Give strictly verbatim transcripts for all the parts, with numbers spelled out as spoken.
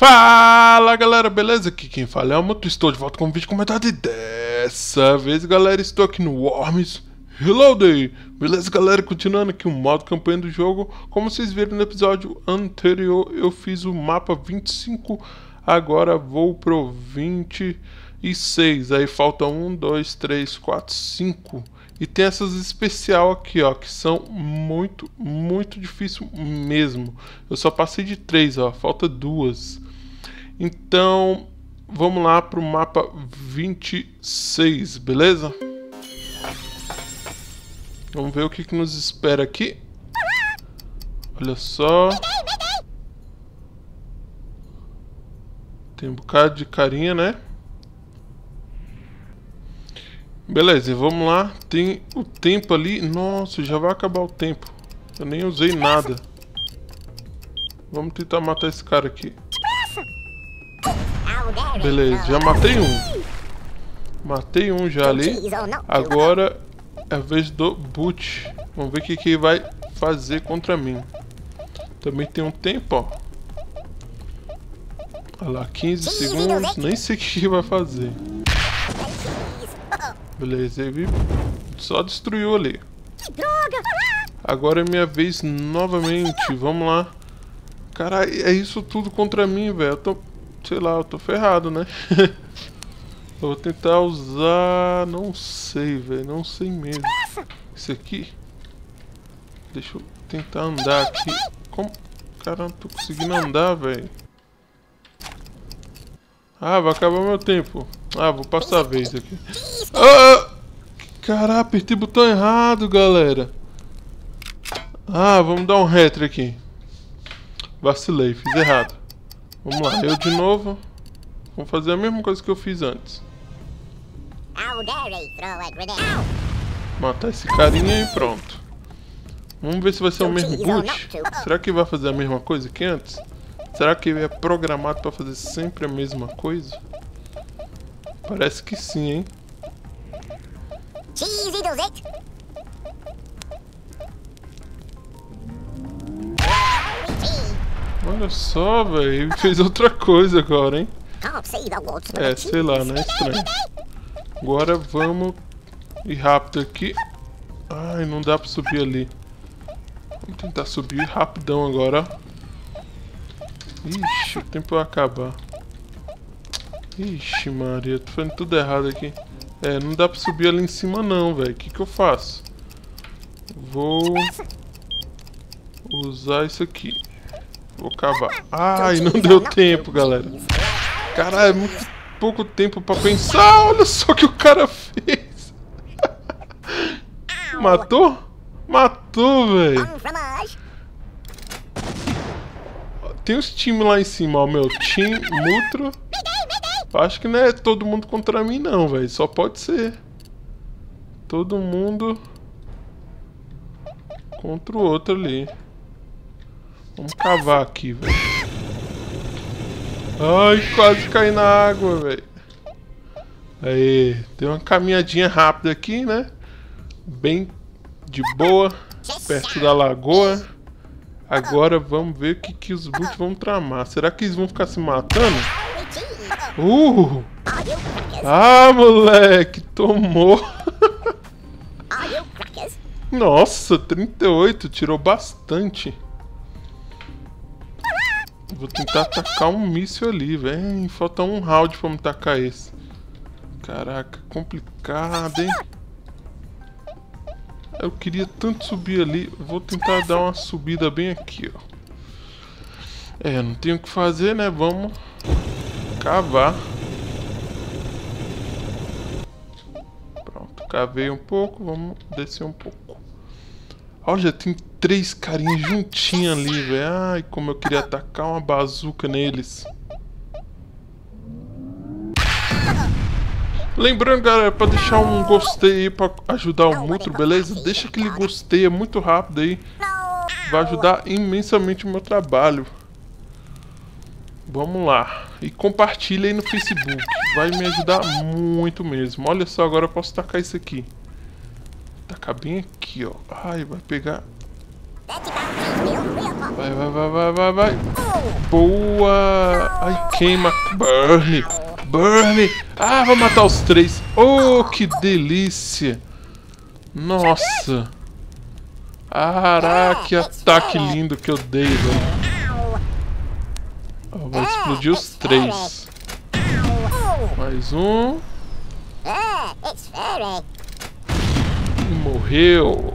Fala galera, beleza? Aqui quem fala é o Moto, estou de volta com um vídeo comentado e dessa vez galera estou aqui no Worms Reloaded. Beleza galera, continuando aqui o modo campanha do jogo. Como vocês viram no episódio anterior, eu fiz o mapa vinte e cinco, agora vou pro vinte e seis. Aí falta um, dois, três, quatro, cinco. E tem essas especial aqui, ó, que são muito, muito difícil mesmo. Eu só passei de três, ó, falta duas. Então, vamos lá pro mapa vinte e seis, beleza? Vamos ver o que, que nos espera aqui. Olha só. Tem um bocado de carinha, né? Beleza, vamos lá. Tem o tempo ali. Nossa, já vai acabar o tempo. Eu nem usei nada. Vamos tentar matar esse cara aqui. Beleza, já matei um. Matei um já ali. Agora é a vez do Boot. Vamos ver o que, que ele vai fazer contra mim. Também tem um tempo, ó. Olha lá, quinze segundos. Nem sei o que ele vai fazer. Beleza, ele só destruiu ali. Agora é minha vez novamente. Vamos lá. Caralho, é isso tudo contra mim, velho. Eu tô, sei lá, eu tô ferrado, né? Eu vou tentar usar... Não sei, velho. Não sei mesmo. Isso aqui... Deixa eu tentar andar aqui. Como? Cara, não tô conseguindo andar, velho. Ah, vai acabar meu tempo. Ah, vou passar a vez aqui. Ah! Caraca, apertei o botão errado, galera. Ah, vamos dar um retro aqui. Vacilei, fiz errado. Vamos lá, eu de novo. Vamos fazer a mesma coisa que eu fiz antes. Matar esse carinha e pronto. Vamos ver se vai ser o mesmo boot. Será que vai fazer a mesma coisa que antes? Será que ele é programado para fazer sempre a mesma coisa? Parece que sim, hein? Olha só, velho. Ele fez outra coisa agora, hein? É, sei lá, né? Estranho. Agora vamos ir rápido aqui. Ai, não dá pra subir ali. Vamos tentar subir rapidão agora, ó. Ixi, o tempo vai acabar. Ixi, Maria, tô fazendo tudo errado aqui. É, não dá pra subir ali em cima não, velho. O que que eu faço? Vou usar isso aqui. Vou cavar. Ai, não deu tempo, galera. Caralho, é muito pouco tempo pra pensar. Olha só o que o cara fez. Matou? Matou, velho. Tem os times lá em cima, ó, meu. Team Mutro. Acho que não é todo mundo contra mim, não, velho. Só pode ser. Todo mundo contra o outro ali. Vamos cavar aqui, velho. Ai, quase caí na água, velho. Aí, deu uma caminhadinha rápida aqui, né? Bem de boa, perto da lagoa. Agora vamos ver o que, que os boots vão tramar. Será que eles vão ficar se matando? Uh! Ah, moleque, tomou. Nossa, trinta e oito, tirou bastante. Vou tentar atacar um míssil ali, velho. Falta um round pra me tacar esse. Caraca, complicado, hein? Eu queria tanto subir ali. Vou tentar dar uma subida bem aqui, ó. É, não tenho o que fazer, né? Vamos cavar. Pronto, cavei um pouco. Vamos descer um pouco. Olha, tem três carinhas juntinhos ali, velho. Ai, como eu queria atacar uma bazuca neles. Lembrando, galera, pra deixar um gostei aí pra ajudar o Mutro, beleza? Deixa aquele gostei, é muito rápido aí. Vai ajudar imensamente o meu trabalho. Vamos lá. E compartilha aí no Facebook. Vai me ajudar muito mesmo. Olha só, agora eu posso tacar isso aqui. Tacar bem aqui, ó. Ai, vai pegar. Vai, vai, vai, vai, vai, vai. Boa. Ai, queima. Burn. Burn. Ah, vai matar os três. Oh, que delícia. Nossa. Caraca, que ataque lindo que eu dei, velho. Oh, vai explodir os três. Mais um. E morreu.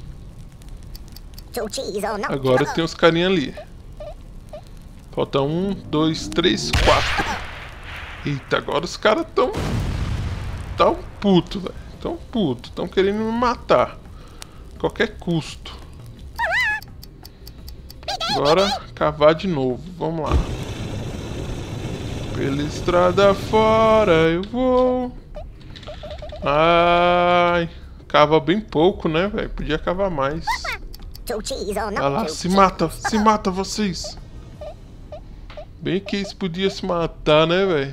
Agora tem os carinha ali. Falta um, dois, três, quatro. Eita, agora os caras tão... Tão puto, velho. Tão puto. Tão querendo me matar. Qualquer custo. Agora, cavar de novo. Vamos lá. Pela estrada fora eu vou. Ai. Cava bem pouco, né, velho? Podia cavar mais. Olha lá, se mata. Se mata vocês. Bem que eles podiam se matar, né, velho?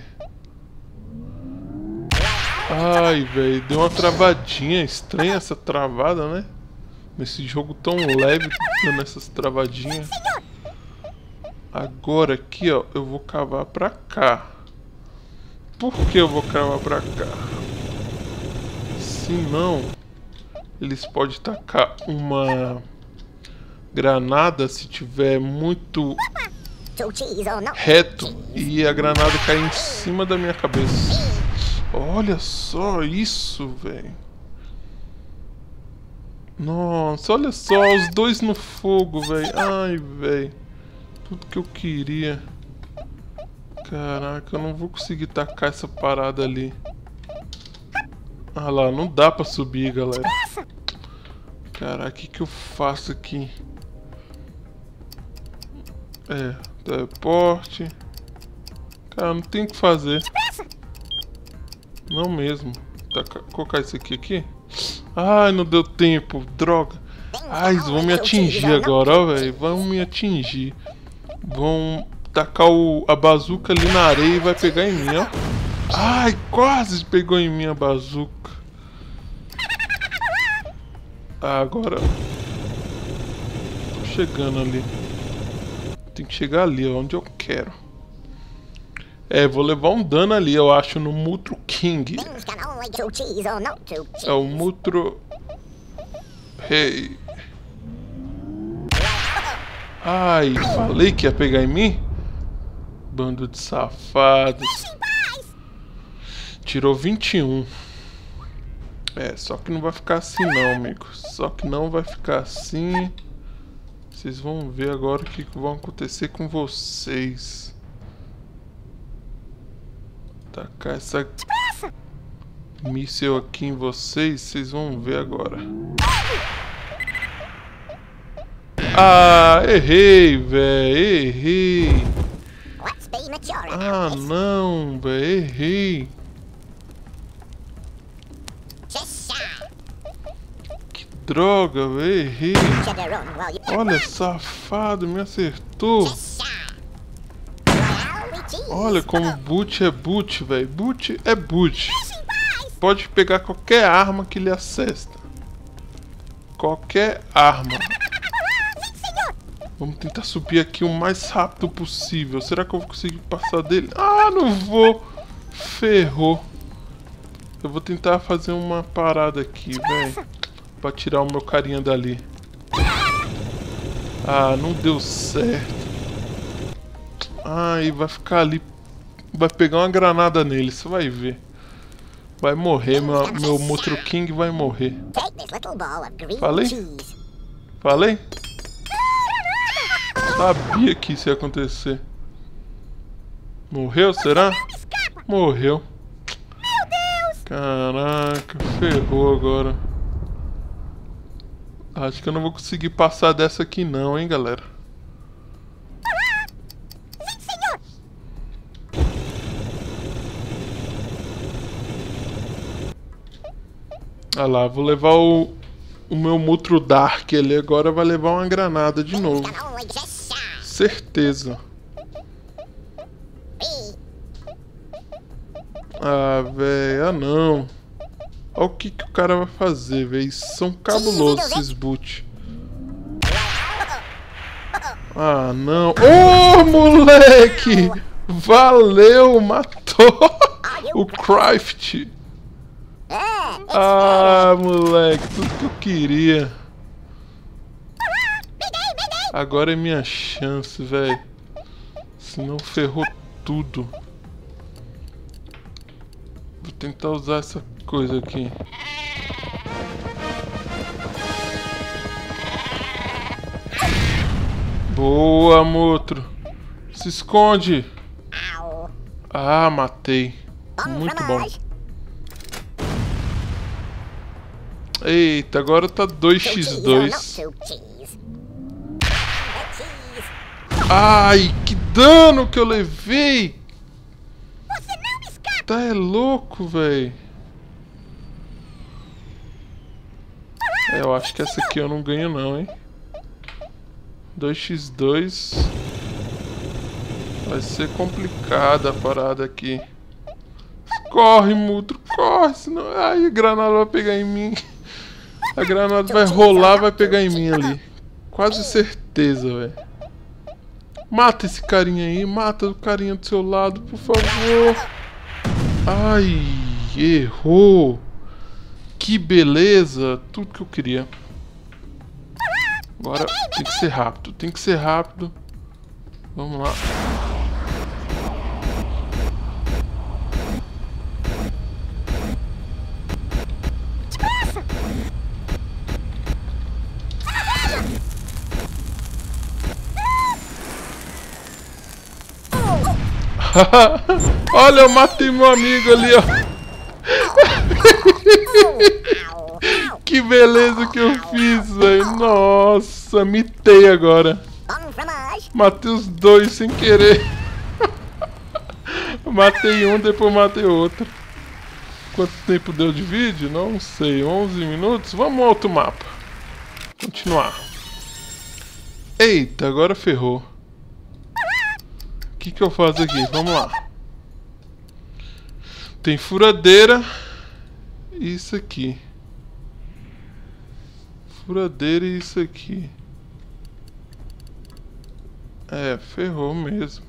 Ai, velho. Deu uma travadinha. Estranha essa travada, né? Nesse jogo tão leve, dando essas travadinhas. Agora aqui, ó, eu vou cavar pra cá. Por que eu vou cavar pra cá? Se não, eles podem tacar uma granada se tiver muito reto e a granada cair em cima da minha cabeça. Olha só isso, velho. Nossa, olha só, os dois no fogo, velho. Ai, velho. Tudo que eu queria. Caraca, eu não vou conseguir tacar essa parada ali. Ah lá, não dá pra subir, galera. Caraca, o que que eu faço aqui? É, teleporte. Cara, não tem o que fazer. Não mesmo. Taca, colocar isso aqui aqui. Ai, não deu tempo, droga. Ai, eles vão me atingir agora, ó, velho. Vão me atingir. Vão tacar o, a bazuca ali na areia e vai pegar em mim, ó. Ai, quase pegou em mim a bazuca. Ah, agora. Tô chegando ali. Tem que chegar ali, ó, onde eu quero. É, vou levar um dano ali, eu acho, no Mutro King. É o Mutro... Hey. Ai, falei que ia pegar em mim? Bando de safados. Tirou vinte e um. É, só que não vai ficar assim não, amigo. Só que não vai ficar assim. Vocês vão ver agora o que vai acontecer com vocês. Tacar essa míssil aqui em vocês, vocês vão ver agora. Ah, errei, velho, errei. Ah, não, velho, errei. Que droga, velho, errei. Olha, safado, me acertou. Olha como boot é boot, velho. Boot é boot. Pode pegar qualquer arma que ele acesta. Qualquer arma. Vamos tentar subir aqui o mais rápido possível. Será que eu vou conseguir passar dele? Ah, não vou. Ferrou. Eu vou tentar fazer uma parada aqui, velho. Pra tirar o meu carinha dali. Ah, não deu certo. Ah, e vai ficar ali. Vai pegar uma granada nele, você vai ver. Vai morrer, meu, meu Mutro King vai morrer. Falei? Falei? Sabia que isso ia acontecer. Morreu, será? Morreu. Caraca, ferrou agora. Acho que eu não vou conseguir passar dessa aqui não, hein, galera. Olha lá, vou levar o, o meu Mutro Dark ali agora, vai levar uma granada de novo. Certeza. Ah, velho, ah não. Olha o que, que o cara vai fazer, velho. São cabulosos esses boot. Ah, não. Ô, oh, moleque! Valeu, matou o Craft. Ah, moleque, tudo que eu queria. Agora é minha chance, velho. Senão ferrou tudo. Vou tentar usar essa coisa aqui. Boa, Motro. Se esconde. Ah, matei. Muito bom. Eita, agora tá dois contra dois. Ai, que dano que eu levei. Tá é louco, velho. É, eu acho que essa aqui eu não ganho não, hein. dois contra dois. Vai ser complicada a parada aqui. Corre, Mutro, corre, senão... Ai, a granada vai pegar em mim. A granada vai rolar, vai pegar em mim ali. Quase certeza, velho. Mata esse carinha aí, mata o carinha do seu lado, por favor. Ai, errou. Que beleza, tudo que eu queria. Agora tem que ser rápido, tem que ser rápido. Vamos lá. Olha, eu matei meu amigo ali, ó. Que beleza que eu fiz, velho. Nossa, mitei agora. Matei os dois sem querer. Matei um, depois matei outro. Quanto tempo deu de vídeo? Não sei, onze minutos? Vamos ao outro mapa. Continuar. Eita, agora ferrou. O que que eu faço aqui? Vamos lá. Tem furadeira. E isso aqui. Furadeira e isso aqui. É, ferrou mesmo.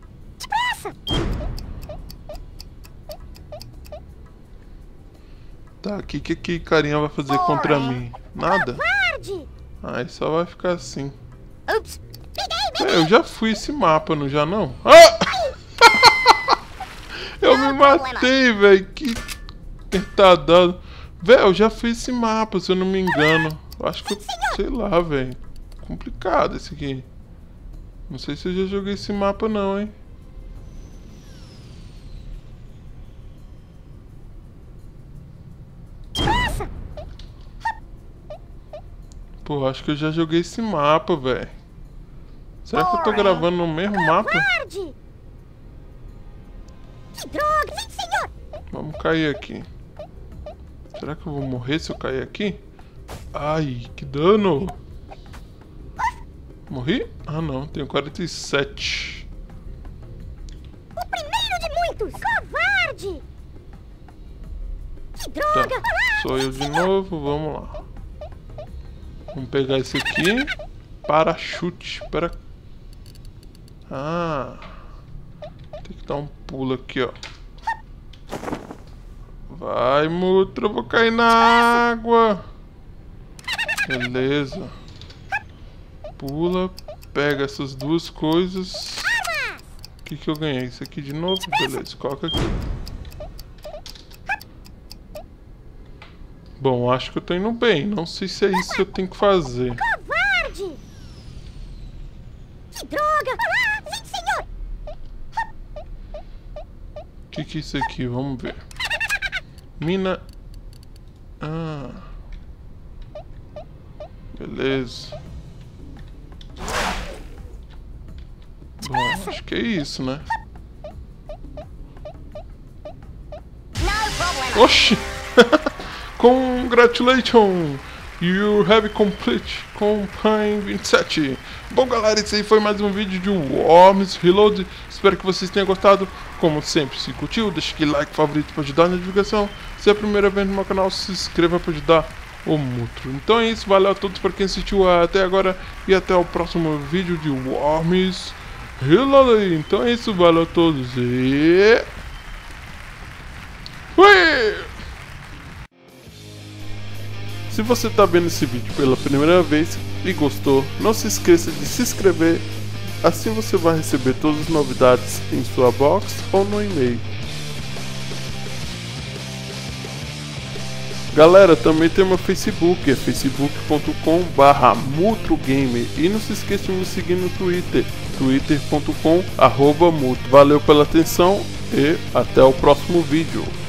Tá, o que que que carinha vai fazer contra mim? Nada? Aí só vai ficar assim. É, eu já fui esse mapa, não já não? Ah! Eu me matei, velho. Que retardado. Velho, eu já fui esse mapa, se eu não me engano. Eu acho que eu, sei lá, velho. Complicado esse aqui. Não sei se eu já joguei esse mapa não, hein. Pô, acho que eu já joguei esse mapa, velho. Será que eu tô gravando no mesmo mapa? Vamos cair aqui. Será que eu vou morrer se eu cair aqui? Ai, que dano! Morri? Ah não, tenho quarenta e sete. O primeiro de muitos! Covarde! Que droga! Tá, sou eu de novo, vamos lá. Vamos pegar esse aqui. Parachute, para... Ah, tem que dar um pulo aqui, ó. Vai, Mutro, eu vou cair na água. Beleza. Pula, pega essas duas coisas. O que que eu ganhei? Isso aqui de novo? Beleza, coloca aqui. Bom, acho que eu tô indo bem. Não sei se é isso que eu tenho que fazer. Covarde! Que droga! Sim, senhor! O que que é isso aqui? Vamos ver. Mina... Ah... Beleza. Bom, acho que é isso, né? Oxi! Congratulations! You have complete Campaign vinte e sete. Bom, galera, esse aí foi mais um vídeo de Worms Reload. Espero que vocês tenham gostado. Como sempre, se curtiu, deixa aquele like favorito para ajudar na divulgação. Se é a primeira vez no meu canal, se inscreva para ajudar o Mutro. Então é isso, valeu a todos para quem assistiu até agora e até o próximo vídeo de Worms Reloaded. Então é isso, valeu a todos e... Fui! Se você está vendo esse vídeo pela primeira vez e gostou, não se esqueça de se inscrever, assim você vai receber todas as novidades em sua box ou no e-mail. Galera, também tem meu Facebook, é facebook ponto com barra mutrogamer, e não se esqueça de me seguir no Twitter, twitter ponto com arroba mutro. Valeu pela atenção e até o próximo vídeo.